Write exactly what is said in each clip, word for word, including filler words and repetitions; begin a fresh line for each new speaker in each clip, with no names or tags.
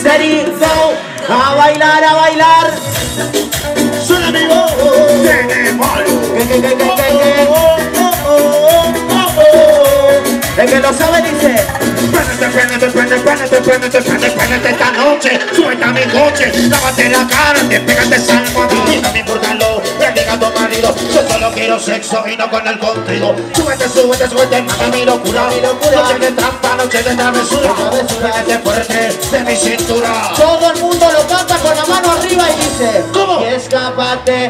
Steady, go. A bailar, a bailar.
Suena mi voz. Tenemos.
Que, que, que, que, que, que. El que lo sabe dice.
Prendete, prendete, prendete, prendete, prendete, prendete, prendete esta noche. Suelta mi coche, lávate la cara, despégate esa almohada. Y no me importa lo que diga tu marido. Yo solo quiero sexo y no con el contigo. Súbete, súbete, súbete, mami, mi locura. Noche de trampa, noche de travesura. Prendete fuerte de mi cintura.
Todo el mundo lo canta con la mano arriba y dice.
¿Cómo?
Y escápate.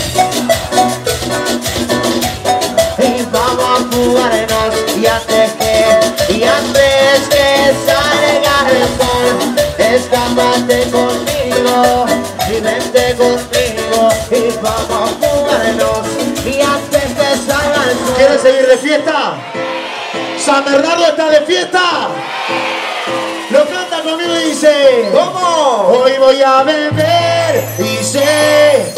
Y vamos a jugarnos. Y antes que, y antes que salga el sol, escápate conmigo y vente conmigo. Y vamos a jugarnos. Y antes que salga el sol.
¿Quieres seguir de fiesta? San Bernardo está de fiesta. Lo canta conmigo y dice.
¿Cómo?
Hoy voy a beber y sé.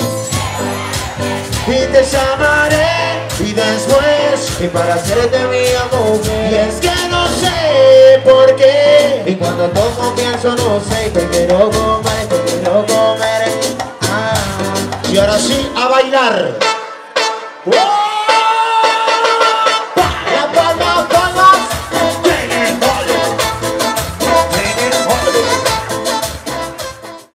Y te llamaré. Y después,
Y para hacerte mía mujer.
y es que no sé por qué.
Y cuando tomo pienso no sé. Te quiero comer, te quiero comer. Ah.
Y ahora sí, a bailar. ¡Wow!